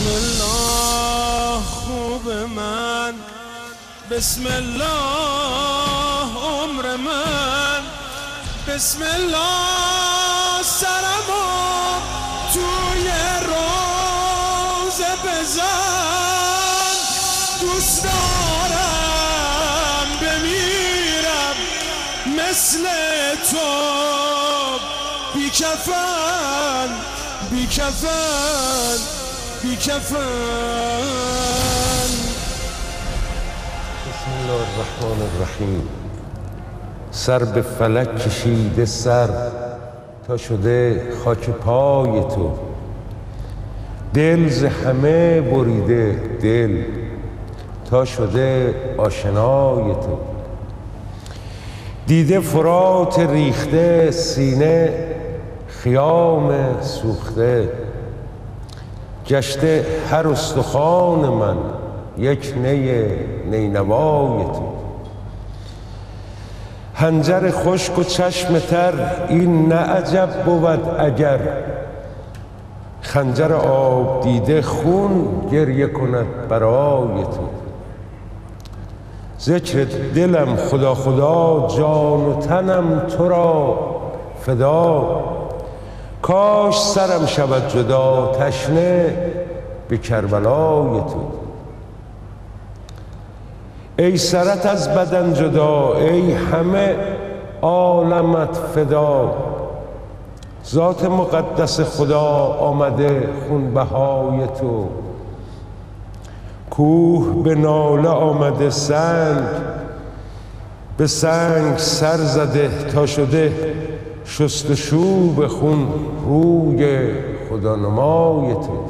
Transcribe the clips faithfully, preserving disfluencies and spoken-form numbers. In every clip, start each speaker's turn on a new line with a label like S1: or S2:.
S1: الله خوب من، بسم الله عمر من، بسم الله سرمو توی روزه بزن، دوست دارم بمیرم مثل تو، بی کفن بی کفن بی کفن.
S2: بسم الله الرحمن الرحیم. سر به فلک کشیده سر تا شده خاک پای تو، دل ز همه بریده دل تا شده آشنای تو، دیده فرات ریخته سینه خیام سوخته، گشته هر استخوان من یک نی نینوای تو، حنجر خشک و چشم تر این نه عجب بود اگر، خنجر آب دیده خون گریه کند برای تو، ذکر دلم خدا خدا جان و تنم تو را فدا، کاش سرم شود جدا تشنه به کربلای تو، ای سرت از بدن جدا ای همه عالمت فدا، ذات مقدس خدا آمده خونبهای تو، کوه به ناله آمده سنگ به سنگ سر زده تا شده شستشو به خون روی خدا نمای تو،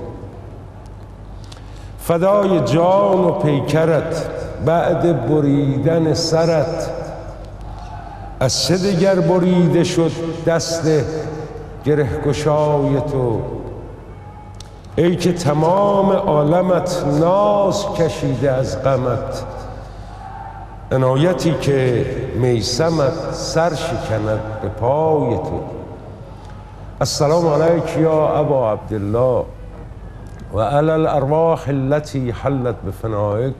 S2: فدای جان و پیکرت بعد بریدن سرت، از چه دگر بریده شد دست گره گشای تو، ای که تمام عالمت ناز کشیده از غمت، عنایتی که میسمت سر شکند به پای تو، السلام علیک یا ابا عبدالله و علی الارواح التي حلت بفنائک،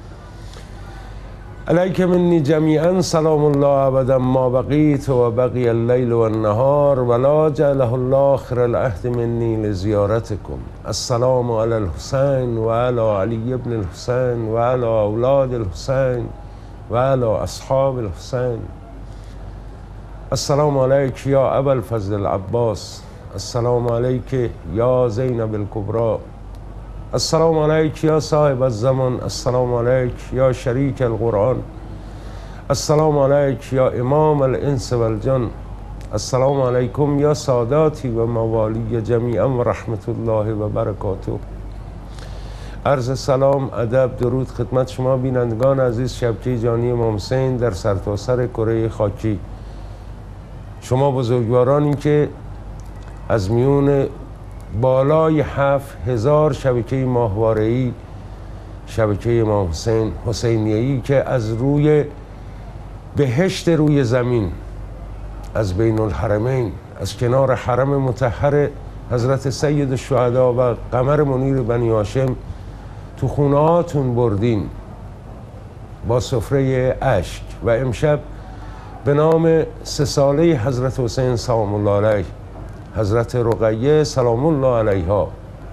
S2: علیک منی جمیعا سلام الله ابدا ما بقیت و بقی اللیل و النهار ولا جعله الله آخر العهد منی لزیارتکم، السلام علی الحسین و علی علی ابن الحسین و علی اولاد الحسین و علی اصحاب الحسین، السلام علیک یا ابا الفضل العباس، السلام علیک یا زینب الکبری، السلام علیک یا صاحب الزمان، السلام علیک یا شریک القرآن، السلام علیک یا امام الانس والجن، السلام علیکم یا ساداتی و موالی جمیعا و رحمت الله و برکاته. عرض سلام، ادب، درود خدمت شما بینندگان عزیز شبکه جانی امام حسین در سرتاسر کره خاکی، شما بزرگوارانی که از میون بالای هفت هزار شبکه ماهواره‌ای، شبکه امام حسین حسینیه‌ای که از روی بهشت روی زمین، از بین الحرمین، از کنار حرم مطهر حضرت سید الشهدا و قمر منیر بنی هاشم تو خونه‌هاتون بردین با سفره اشک، و امشب به نام سه ساله حضرت حسین سلام الله علیه، حضرت رقیه سلام الله علیها،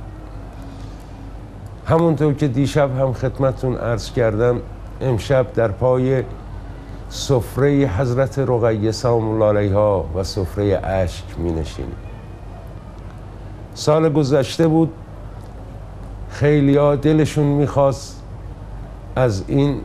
S2: همونطور که دیشب هم خدمتون عرض کردم امشب در پای سفره حضرت رقیه سلام الله علیها و سفره اشک می نشینیم. سال گذشته بود، خیلی ها دلشون میخواست از این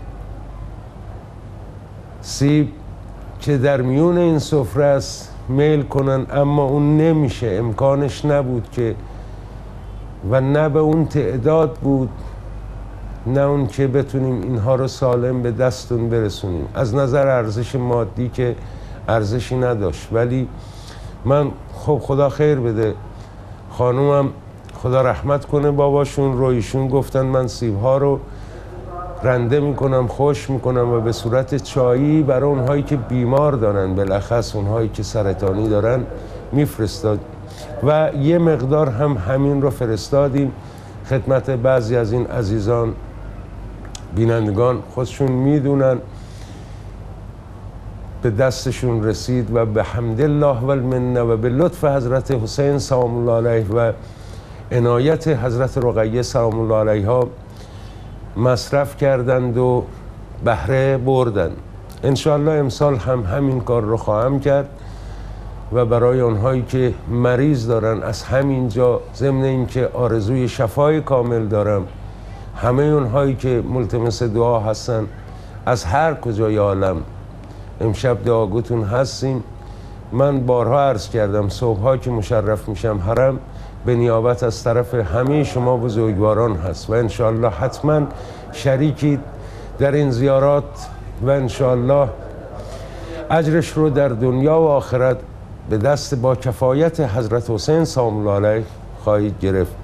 S2: سیب که در میون این سفره است میل کنن، اما اون نمیشه، امکانش نبود که، و نه به اون تعداد بود، نه اون که بتونیم اینها رو سالم به دستون برسونیم، از نظر ارزش مادی که ارزشی نداشت. ولی من خب خدا خیر بده، خانومم خدا رحمت کنه باباشون رو، ایشون گفتن من سیبها رو رنده میکنم، خوش میکنم و به صورت چایی برای اونهایی که بیمار دارن، بالاخص اونهایی که سرطانی دارن میفرستاد، و یه مقدار هم همین رو فرستادیم خدمت بعضی از این عزیزان بینندگان خودشون میدونن به دستشون رسید و به حمدالله و المنه و به لطف حضرت حسین سلام الله علیه و عنایت حضرت رقیه سلام الله علیها مصرف کردند و بهره بردند. انشاءالله امسال هم همین کار رو خواهم کرد و برای اونهایی که مریض دارن از همینجا، ضمن اینکه آرزوی شفای کامل دارم، همه اونهایی که ملتمس دعا هستن از هر کجای عالم امشب دعاگوتون هستیم. من بارها عرض کردم صبحها که مشرف میشم حرم به نیابت از طرف همه شما بزرگواران هست و انشاءالله حتما شریکید در این زیارات و انشاءالله اجرش رو در دنیا و آخرت به دست با کفایت حضرت حسین سلام الله علیه خواهید گرفت.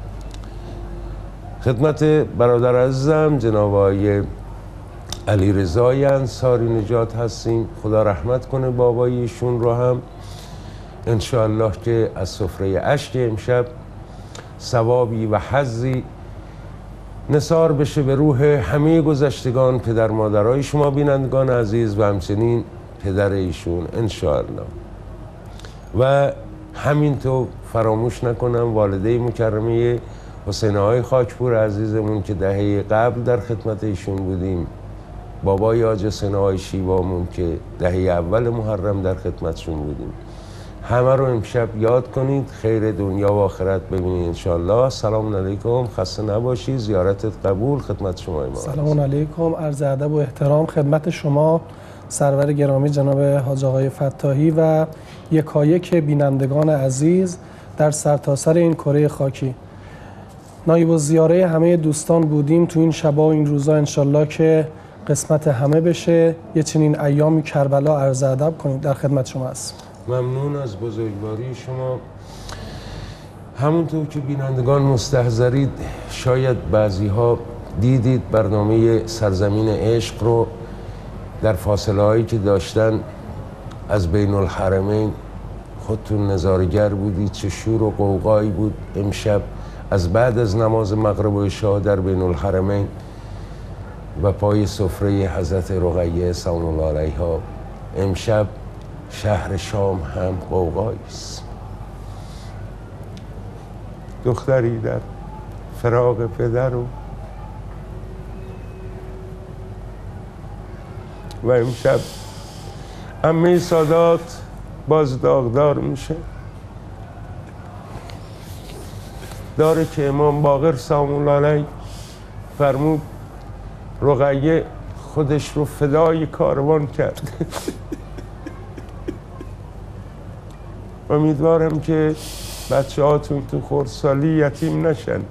S2: خدمت برادر عزیزم جناب آقای علی رضای انصاری نجات هستیم. خدا رحمت کنه بابای ایشون رو هم انشاءالله که از سفره اشک امشب ثوابی و حظی نثار بشه به روح همه گذشتگان، پدر مادرای شما بینندگان عزیز و همچنین پدر ایشون انشاءالله. و همینطور فراموش نکنم والده مکرمه حسین آقای خاکپور عزیزمون که دهه قبل در خدمت ایشون بودیم، بابای حاج حسین آقای شیبامون که دهه اول محرم در خدمتشون بودیم، همه رو امشب یاد کنید، خیر دنیا و آخرت ببینید انشاءالله. سلام علیکم، خسته نباشید، زیارتت قبول، خدمت شما امام.
S3: سلام علیکم، عرض ادب و احترام خدمت شما سرور گرامی جناب حاج آقای فتاحی و یکایک بینندگان عزیز در سرتاسر این کره خاکی. نایب الزیاره همه دوستان بودیم تو این شبا و این روزا، انشالله که قسمت همه بشه. یه چنین ایامی کربلا عرض ادب کنید، در خدمت شما هست.
S2: ممنون از بزرگواری شما. همونطور که بینندگان مستحضرید، شاید بعضی ها دیدید برنامه سرزمین عشق رو در فاصله هایی که داشتن از بین الحرمین، خودتون نظارگر بودید چه شور و قوقایی بود امشب از بعد از نماز مغرب و عشا در بین الحرمین و پای سفره حضرت رقیه سلام الله علیها. امشب شهر شام هم قوقایی است. دختری در فراق پدر و و امشب عمه سادات باز داغدار میشه، داره که امام باقر سلام الله علیه فرمود رقیه خودش رو فدای کاروان کرد. امیدوارم که بچه هاتون تو خردسالی یتیم نشن.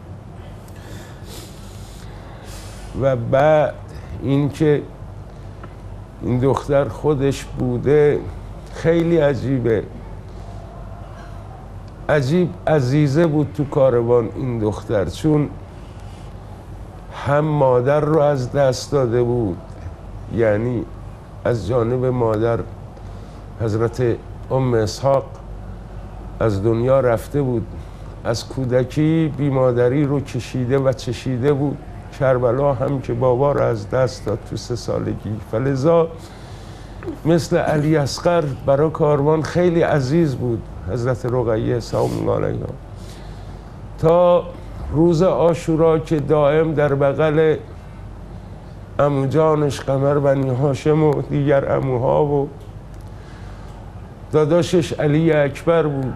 S2: و بعد اینکه این دختر خودش بوده خیلی عجیبه، عجیب عزیزه بود تو کاروان این دختر، چون هم مادر رو از دست داده بود، یعنی از جانب مادر حضرت ام اسحاق از دنیا رفته بود، از کودکی بیمادری رو کشیده و چشیده بود. کربلا هم که بابا رو از دست داد تو سه سالگی، فلذا مثل علی اصغر برای کاروان خیلی عزیز بود حضرت رقیه سلام الله علیها. تا روز عاشورا که دائم در بغل عمو جانش قمر بنی هاشم و دیگر عموها و داداشش علی اکبر بود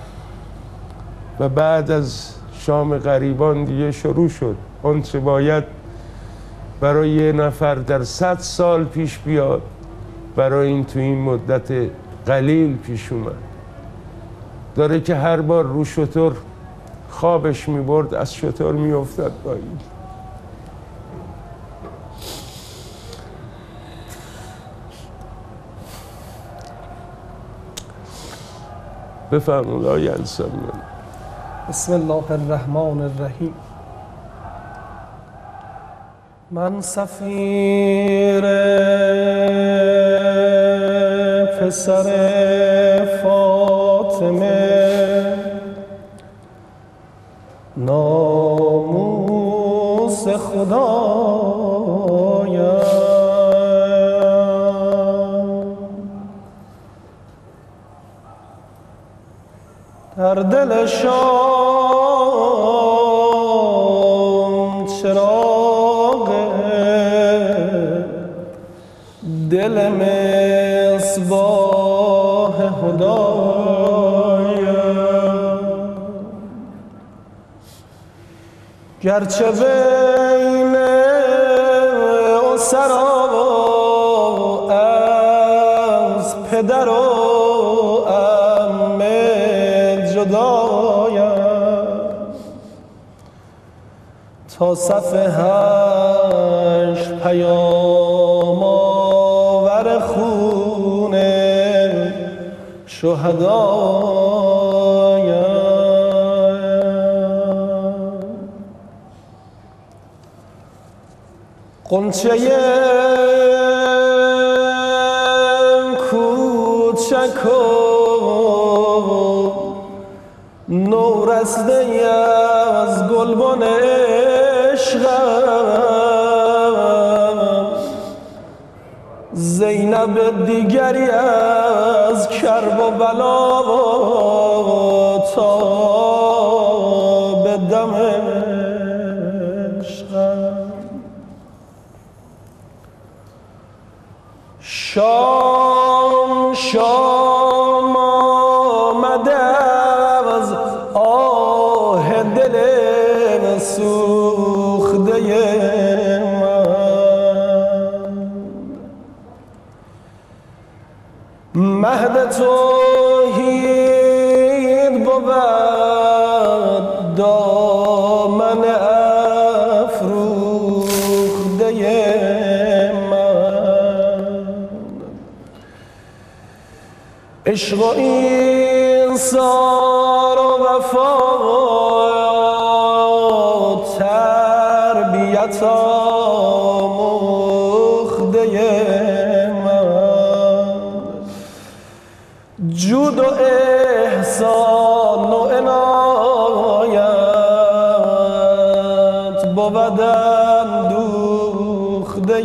S2: و بعد از شام غریبان دیگه شروع شد آنچه باید برای یه نفر در صد سال پیش بیاد، برای این تو این مدت قلیل پیش اومد. داره که هر بار رو شتر خوابش می برد از شتر می افتاد پایین. بفرمود آقای انصاری.
S3: بسم الله الرحمن الرحیم. من سفیر پسر فاطمه، نام قدوس خدایم. در دلشان چراغ دل مصباح هدایم. گرچه بین اسرا از پدر و تا صف هشت پیام آور خون شهدایم. غنچه کوچک و نورسته از گلبن زینب دیگری از کرب و بلا تا به دمشقم. شام شام آمده از آه دل سوخته مهد توحید بود دامن افروخته من. عشق و ایثار و وفا تربیت جود و احسان و عنایت بود اندوخته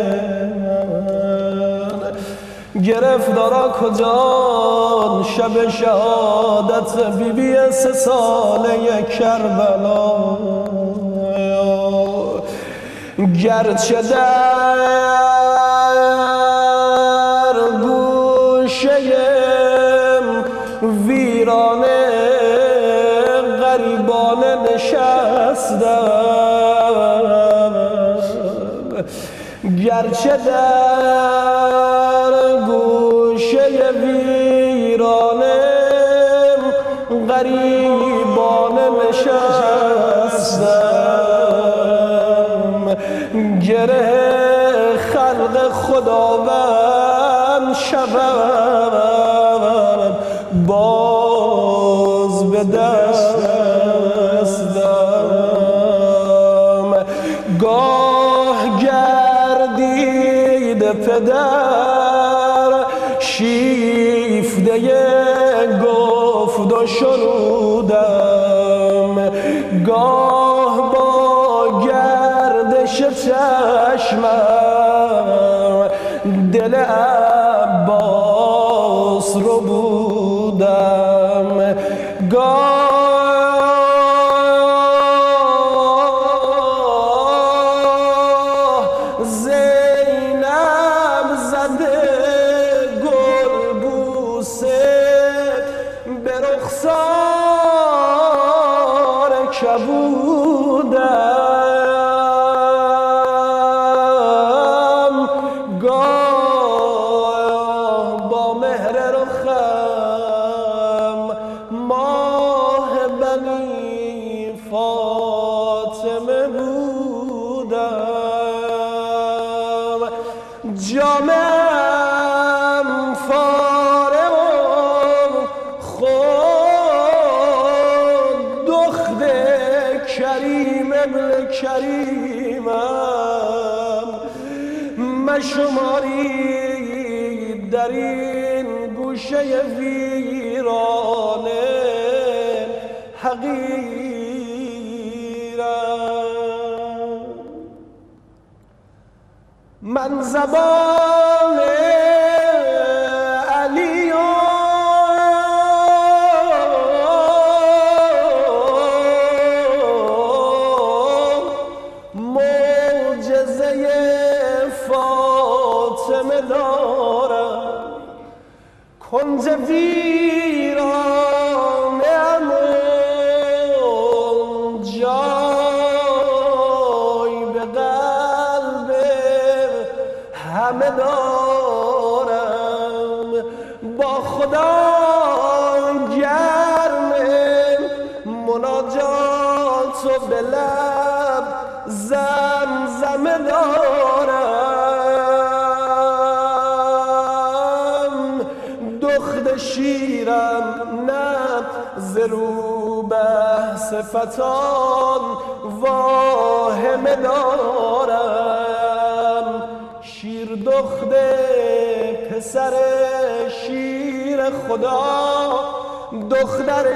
S3: من. گرفتارا کجان شب شهادت بی بی سه ساله کربلا. گرچه در گوشه ویرانه غریبانه نشستم، گرچه در گوشه ویرانه غریبانه نشستم، گره خلق خداوند شوم باز به دستم. گاه گردید پدر شیفته گفت و شنودم، گاه با گردش چشمم دل عباس رو بودم، گاه زینب زده گل بوسه به رخسار کبودم، گاه با مهر رخم ماه بنی فاطمه بودم، جامم فاره و خود دخت کریم ابن کریمم، مشماری در این گوشه ویرانه حقیرم. من زبان علی و معجزه فاطمه دارم، کنج ویرانه ام جای به قلب همه دارم، با خدا گرم مناجات و به لب زمزمه دارم، دخت شیرم نه ز رو بحث فتان واهمه دارم، شیر دخت پسر شیر خدا دختر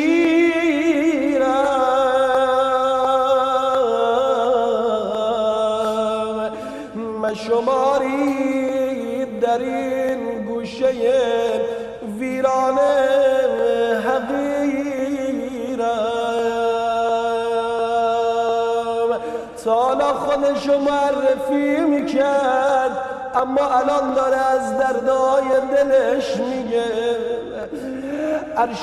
S3: شیرم، مشماری در این گوشه ویرانه حقیرم، تا حالا خودشو معرفی میکرد اما الان داره از دردای دلش میگه، عرش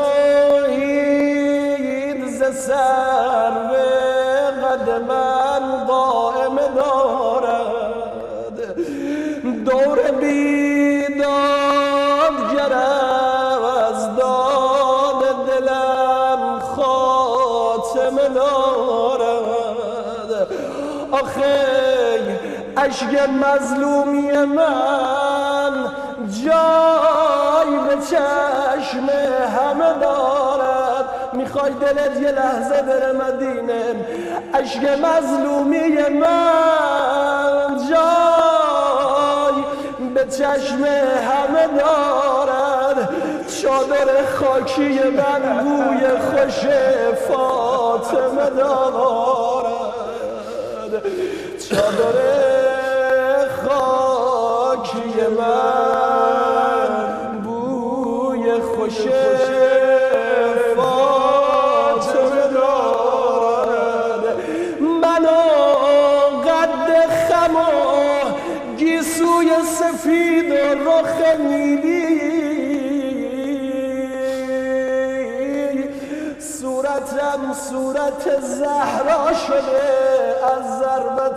S3: توحید ز سر به قد من قائم دارد، دور بیدادگرم از داد دلم خاتمه دارد، آخه اشک مظلومی من جای به چشم همه دارد، میخوای دلت یه لحظه بره مدینه، اشک مظلومی من جای به چشم همه دارد، چادر خاکی من بوی خوش فاطمه دارد، چادر خاکی من بوی خوش فاطمه دارد، منو قد خم و گیسوی سفید و رخ نیلی، صورتم صورت زهرا شده از ضربت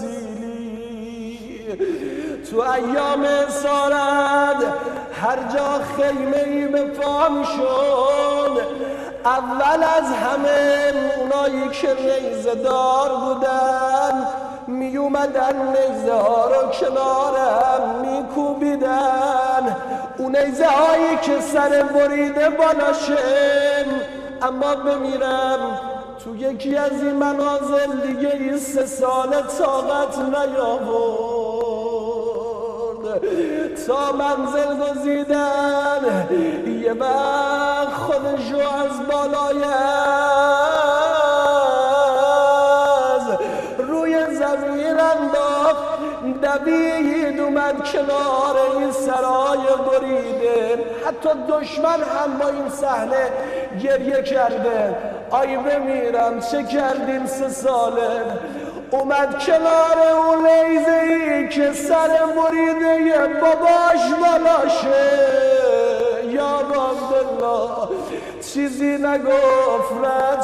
S3: سیلی، تو ایام اسارت هر جا خیمه‌ای به پام شد، اول از همه اونایی که نیزه دار بودن می اومدن نیزه ها رو کنارم می کوبیدن، اون نیزه هایی که سر بریده بالاشه، اما بمیرم تو یکی از این منازل دیگه این سه ساله طاقت نیاورد، تا منزل گزیدن یه وقت خودشو از بالای از روی زمین انداخت، دوید اومد کنار این سرای بریده، حتی دشمن هم با این صحنه گریه کرده، آی بمیرم چه کردیم سه ساله، اومد کنار اون نیزه‌ای که سر بریده باباش بالاشه، یا عبدالله چیزی نگفت رد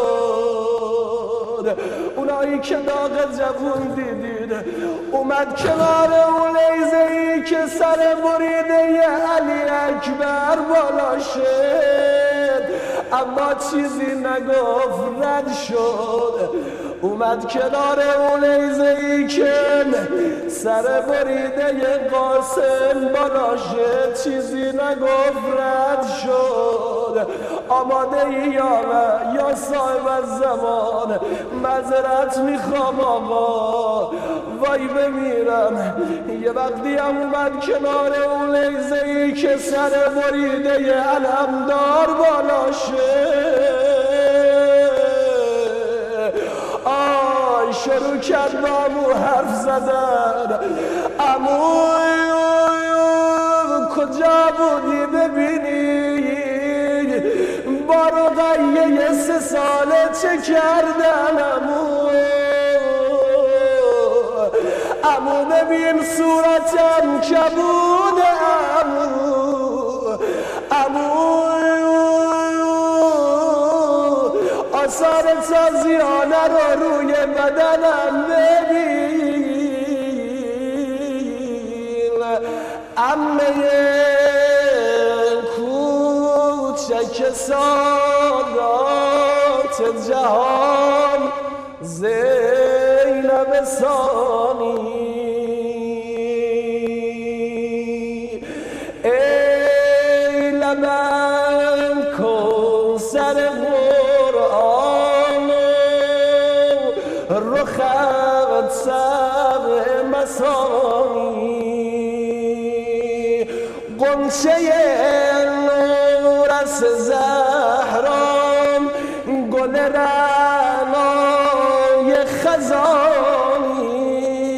S3: شد، اونایی که داغ جوون دیدید، اومد کنار اون نیزه‌ای که سر بریده علی اکبر بالاشه، اما چیزی نگفت رد شد، اومد کنار اون نیزه‌ای که سر بریده قاسم بالاشه، چیزی نگفت رد شد، آماده ای یا نه یا صاحب الزمان، معذرت میخوام آقا، وای بمیرم، یه وقتی هم اومد کنار اون نیزه‌ای که سر بریده علمدار بالاشه، آی شروع کرد با امو حرف زدن. امو کجا بودی ببینی با رقیه سه ساله چه کردن؟ امو امو ببین صورتم کبود. امو امو آثار تازیانه رو روی بدنم ببین. عمه کوچک سادات جهان زینب ثانی، ای لبن کن سر قرآن رخت سر مسانی، قنچه نور از زهران گل رعنای خزانی،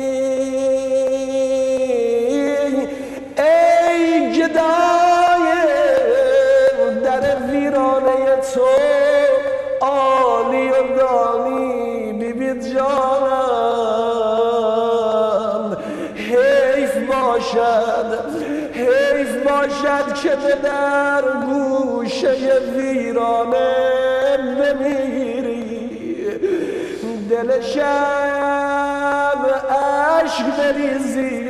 S3: ای گدای در ویرانه تو عالی و دانی بی بی جانم. حیف باشد حیف باشد که به در گوشه ویرانه بمیری، دل شب عشق بریزی و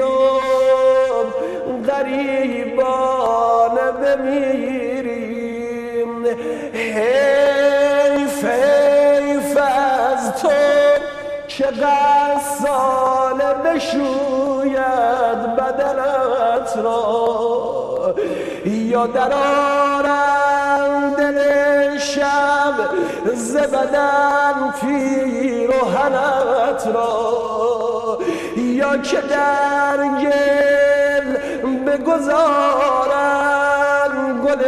S3: غریبانه بمیریم. حیف حیف از تو که غساله بشوید بدنت را، یا در آرم دل شب ز بدن پیرهنت را، یا که در گل بگذارم گل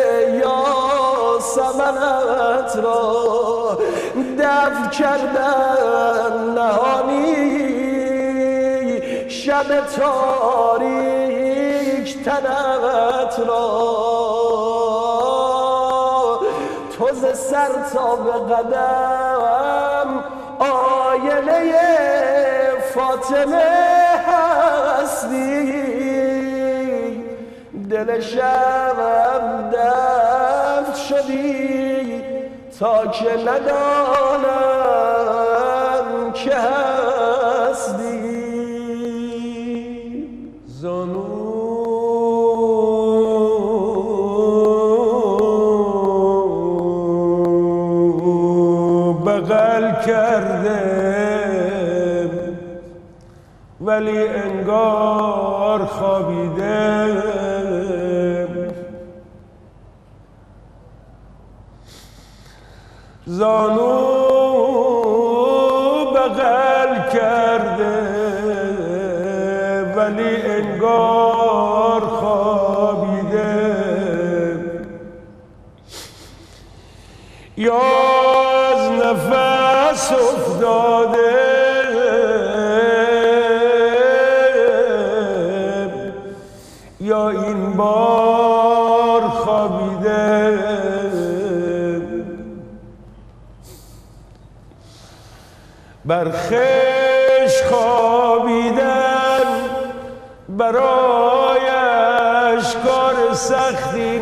S3: یاسمنت را، دفن کردن نهانی شب تاریک تنت را، تو ز سر تا به قدم آینه فاطمه هستی، دل شبم دفن شدی تا که ندانم که هستی.
S2: زانو بغل کرده ولی انگار خوابیده، زانو بغل کرده ولی انگار خوابیده، یا از نفس افتاده یا این بار خوابیده، بر خویش خوابیدن برایش کار سختی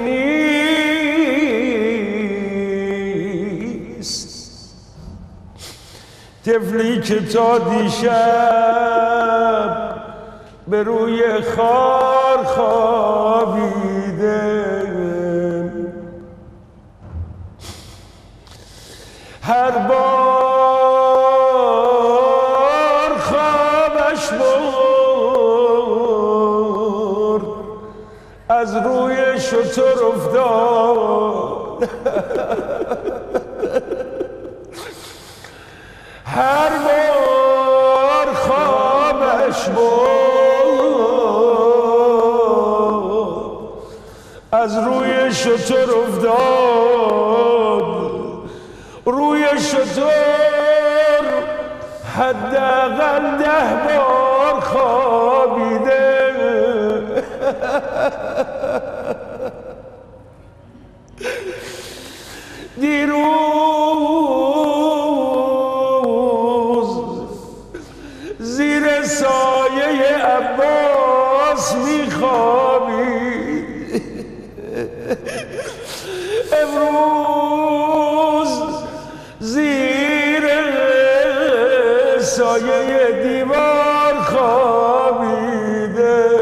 S2: نیست، طفلی که تا دیشب به روی خار خوابیده، هر بار خوابش برد از روی شتر افتاد، هر بار خوابش برد از روی شتر افتاد، روی شتر حداقل ده بار خوابیده. دیروز زیر سایه عباس میخوابید، امروز زیر سایه دیوار خوابیده.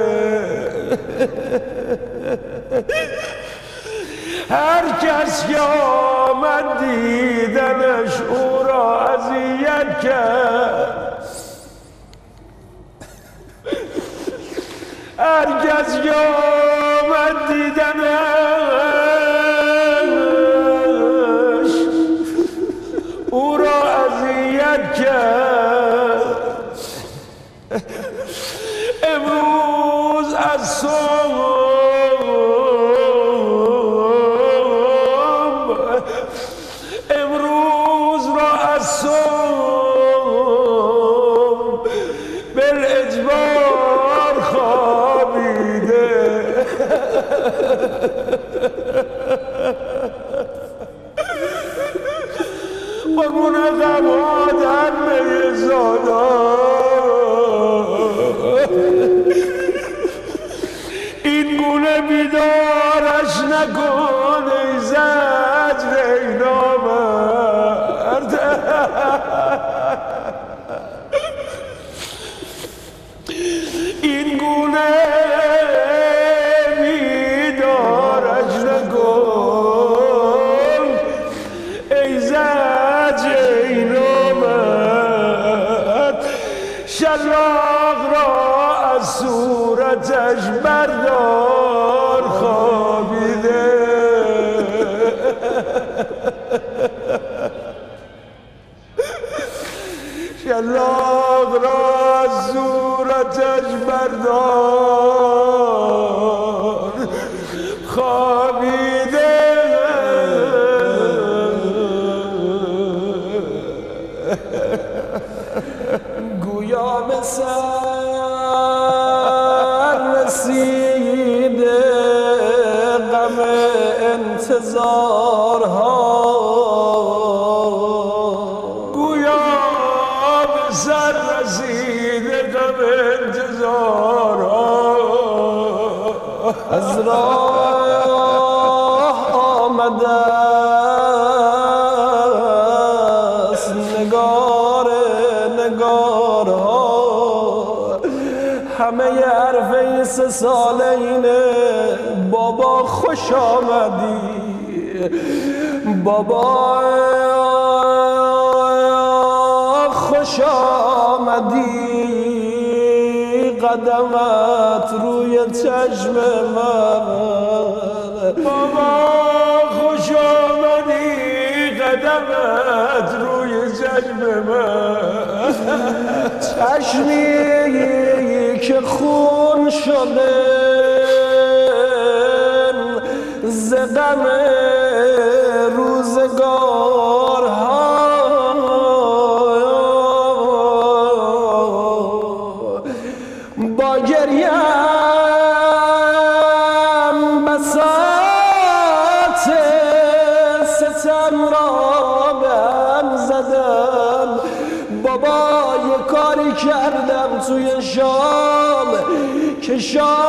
S2: هر کس که آمد دیدنش او را اذیت کرد، هر کس که آمد دیدنش او را اذیت کرد. امروز از صبح بالاجبار خوابیده. قربون قبادن میزادا این گونه بیدارش نکن ای زجر ای نامرد. این گونه بیدارش نکن ای زجر ای نامرد. شلاق را از صورتش بردار خوابیده. شلاق را از صورتش بردار خوابیده. گویا به سر رسیده غم انتظارها، سر رسیده غم انتظارها. از راه آمده است نگار نگارها، همه حرف سه ساله اینه بابا خوش آمدی، بابا خوش آمدی، قدمت روی چشم من. بابا خوش آمدی، قدمت روی چشم من. چشمی که خون شده ز غم روزگارها، با گریم بساط ستم را بهم زدم. بابا یه کاری کردم توی شام که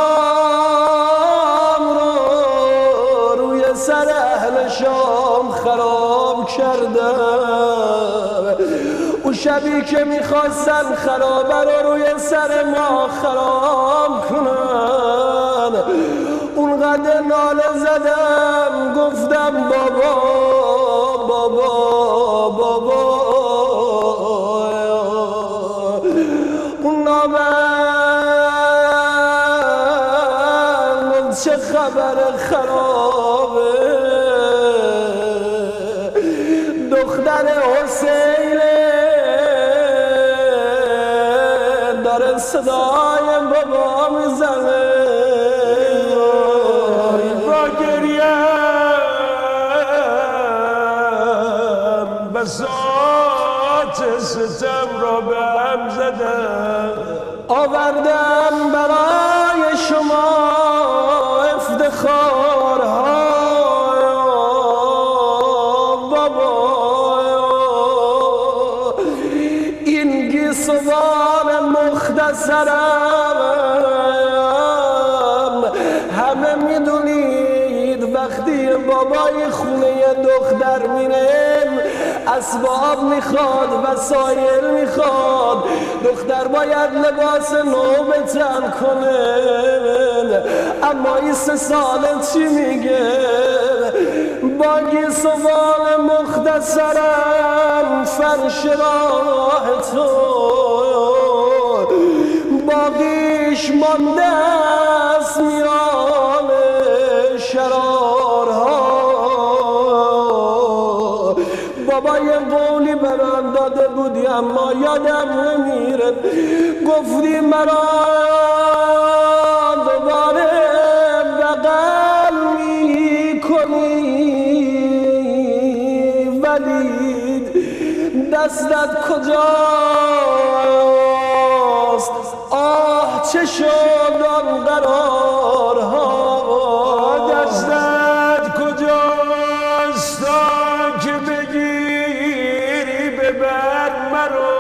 S2: شام رو روی سر اهل شام خراب کردم. اون شبی که میخواستن خرابه رو روی سر ما خراب کنن، اونقدر ناله زدم گفتم بابا بابا بابا. اون نامرد چه خبر خرابه، دختر حسینه داره صدای بابا میزنه. با گریم بساط ستم را به هم زدم.
S3: آوردم برای شما افتخارها بابا، این گیسوان مختصرم همه میدونید وقتی بابای خونه دختر میرم اسباب میخواد وسایل میخواد، دختر باید لباس نو به تن کنه، اما این سه ساله چی میگه؟ با گیسوان مختصرم فرش راه تو باقیش مانده است میان شرارها. بابا یه قولی برام داده بودی اما یادم نمیره، گفتی مرا دوباره بغل میکنی ولی دستت کجاست؟ آه چه شد آن قرارها؟
S2: دستت کجاست که بگیری ببر مرا؟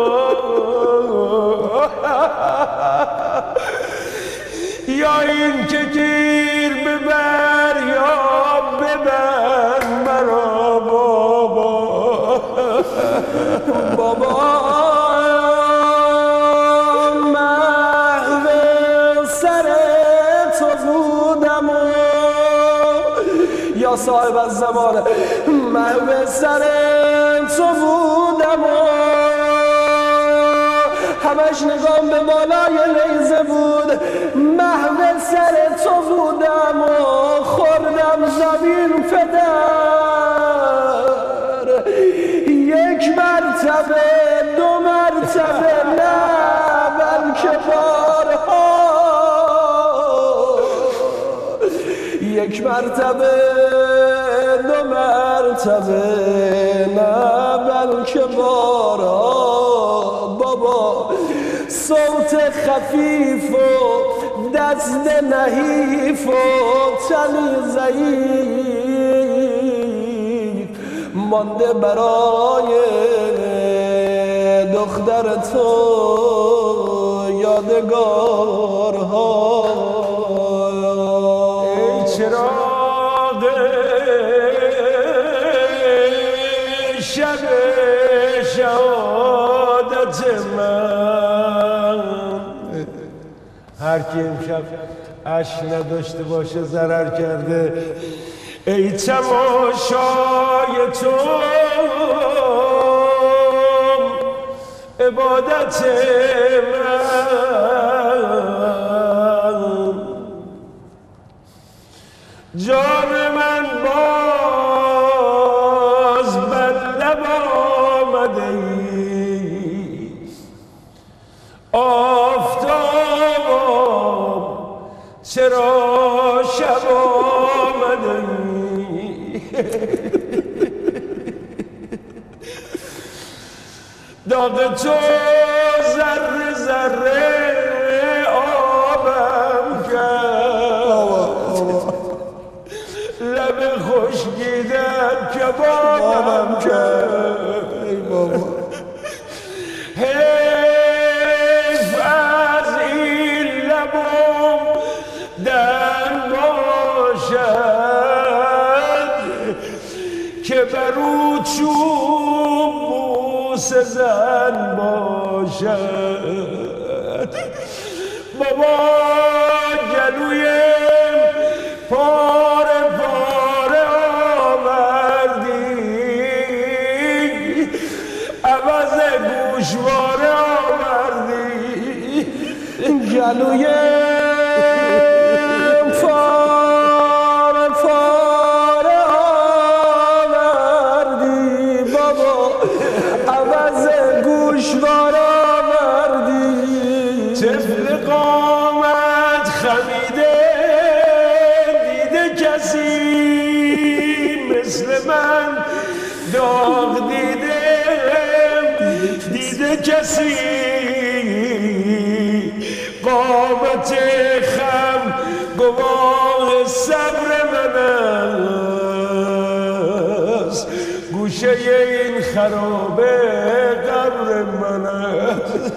S2: یا این که گیر ببر یا ببر مرا بابا.
S3: بابا محو سر تو بودم و یا صاحب الزمان محو سر تو بودم و همش نگام به بالای لیزه بود، محو سر تو بودم و خوردم زمین پدر، یک مرتبه دو مرتبه نه بلکه بارها، یک مرتبه دو مرتبه نه بلکه بارها. بابا صوت خفیف و دست نحیف و تنی ضعیف مانده برای دختر تو یادگارها.
S2: ای چراغ شب شهادت من، هر کی امشب اشک نداشته باشه ضرر کرده. ای تماشای تو عبادت من، جان من باز بر لب آمده ای، آفتاب چرا شب آمده ای؟ داغ تو ذره ذره آبم کرد، لب خشکیدم کبابم کرد. ای بابا حیف از این لبم دن باشد که برو چوب بوسه زن باشد. بابا گلویم پاره پاره آوردی، عوض گوشواره آوردی.
S3: گلویم پاره پاره آوردی بابا، عوض گوشواره آوردی.
S2: طفل قامت خمیده دیده کسی مثل من داغ دیده، دیده کسی قامت خم گواه صبر من است گوشه این خرابه قبر من است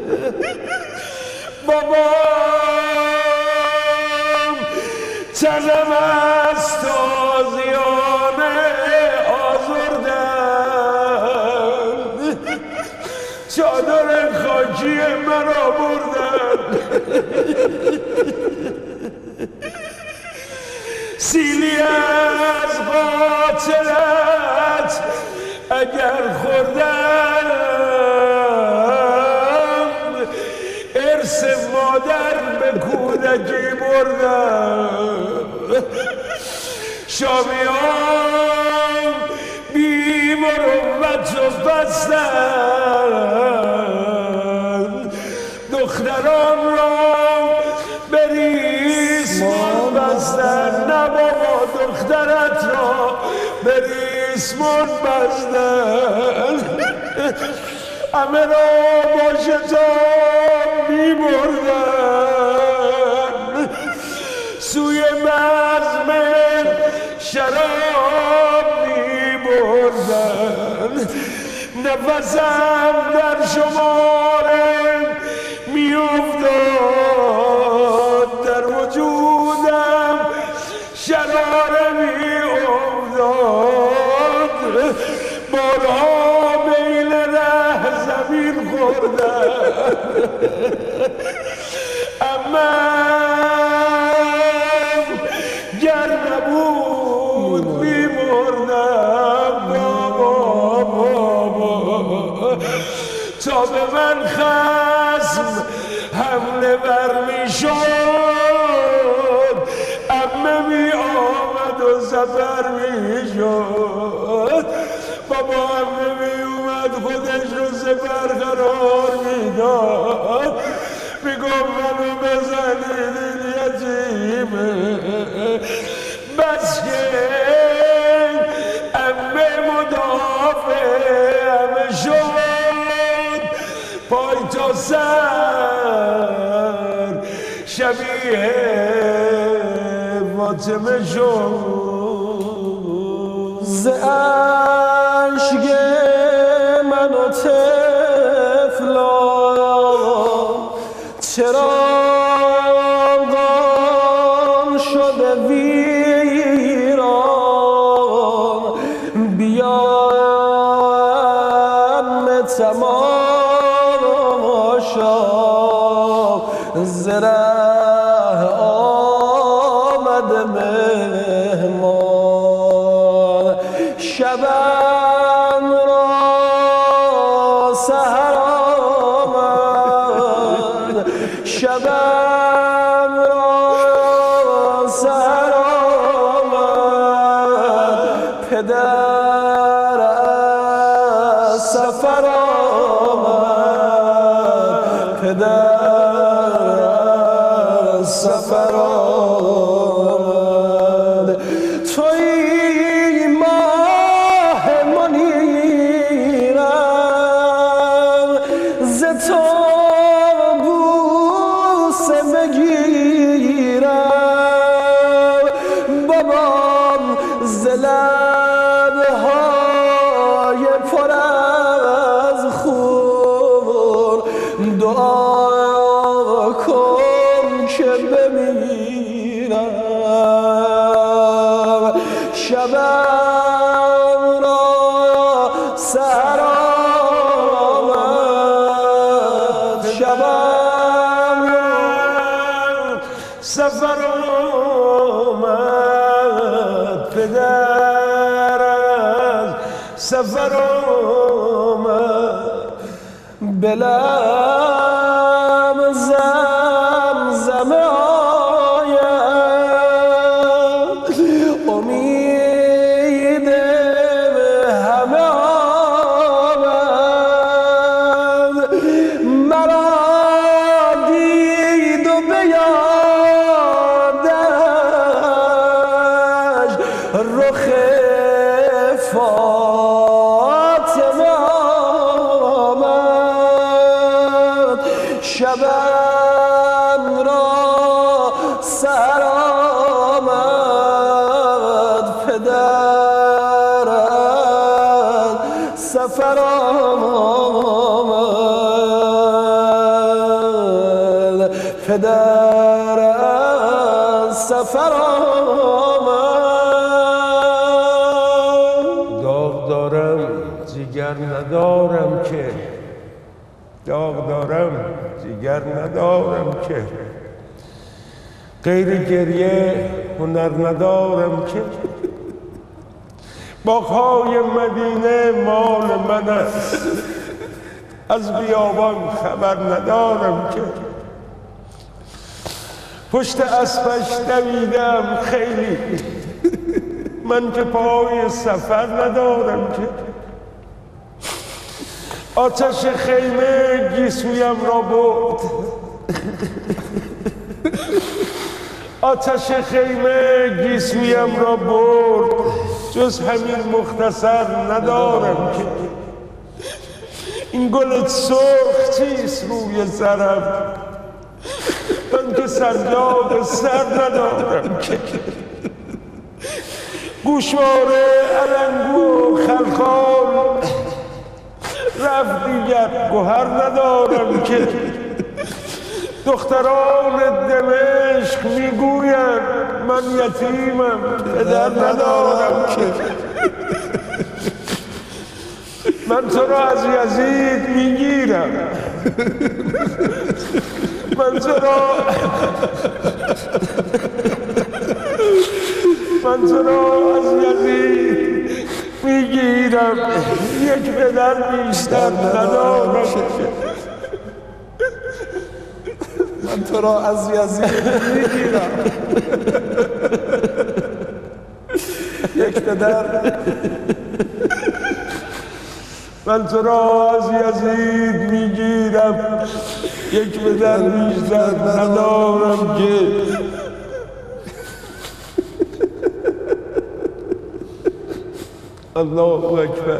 S2: بابام تنم از تازیانه آزردن چادر خاکی مرا بردن سیلی از قاتلت اگر خوردم ارث مادر به کودکی بردم شامیان بی مروت و بستن دختران را به ریسمان بستن نه بابا دخترت را به ریسمان بستن همه را با شتاب می بردن سوی بزم شراب می بردن نفسم در شمارم می افتاد در وجودم شراره می افتاد بارها بین ره زمین خوردم اما گر نبود می مردم بابا بابا تا به من خصم حمله بر می شد امه می آمد و سفر می شد بابا امه می اومد خودش رو سفر قرار می داد می گفت منو بزنید این یتیمه بس که امه مدافع همه شد پای تا سر شبیه فاطمه شد
S3: ز اشک من و طفلان چراغان شده ویران بیا ام تماشا ز ره آمده مهمان شبم را سحر آمد شبم را سحر آمد پدر از سفر آمد پدر از سفر آمد توی ماه منیرم ز تو بوسه بگیرم بابام ز لبهای پر از خون دعا کن که بمیرم شبم را سحر آمد شبم را
S2: سفر آمد پدر از سفر آمد بلم زمزم آید امید همه آمد مرا دید و به یادش رخ فاطمه آمد
S3: شبم را سر آمد پدرم سفر آمد پدرم سفر آمد
S2: داغ دارم جگر ندارم که داغ دارم جگر ندارم که غیر گریه هنر ندارم که باغ‌های مدینه مال من است از بیابان خبر ندارم که پشت اسبش دویدم خیلی من که پای سفر ندارم که آتش خیمه گیسویم را برد آتش خیمه گیسویم را برد جز همین مختصر ندارم که این گل سرخ چیست روی سرم من که سرجاب سر ندارم که گوشواره علنگو خلخال رفت دیگر گوهر ندارم که دختران دمشق میگویند من یتیمم پدر ندارم که من تو را از یزید میگیرم من تو را من تو را از یزید میگیرم یک پدر بیشتر ندارم
S3: من تو را از یزید میگیرم یک پدر
S2: من تو را از یزید میگیرم یک پدر بیشتر ندارم که الله اکبر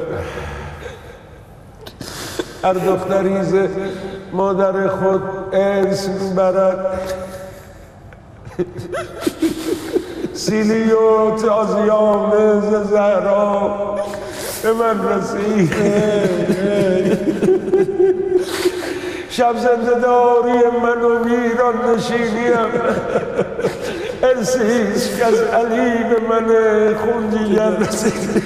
S2: هر دختری ز مادر خود ارث میبرد سیلی و تازیانه ز زهرا به من رسید شب زنده داری من و ویران نشینیم ارسیست که از علی به من خون جگر رسید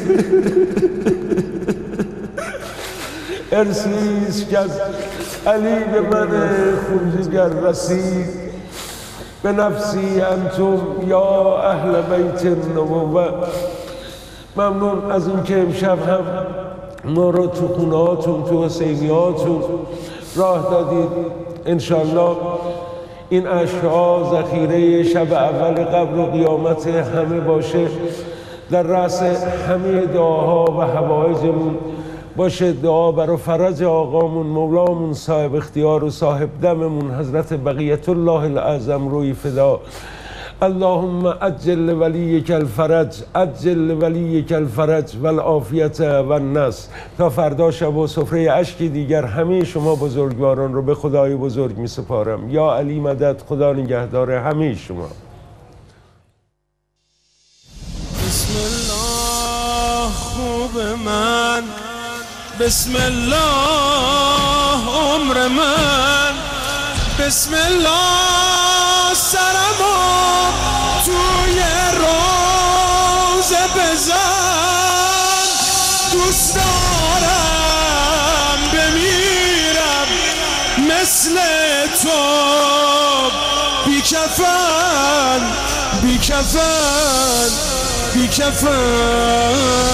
S2: ارسیست که از علی به من خون جگر رسید به نفسی انتم یا اهل بیت النبوه ممنون از این که امشب هم ما رو تو خونهاتون تو حسینیاتون راه دادید انشالله این اشعار ذخیره شب اول قبر و قیامت همه باشه در رأس همه دعاها و حوائجمون باشه دعا برای فرج آقامون مولامون صاحب اختیار و صاحب دممون حضرت بقیت الله الاعظم روی فدا اللهم عجل ولیک الفرج عجل ولیک الفرج والعافیت و النصر تا فردا شب و سفره اشکی دیگر همه شما بزرگواران رو به خدای بزرگ می سپارم یا علی مدد خدا نگهدار همه شما
S1: بسم الله خوب من بسم الله عمر من بسم الله سرمو توی روزه بزن دوست دارم بمیرم مثل تو بی کفن بی کفن بی کفن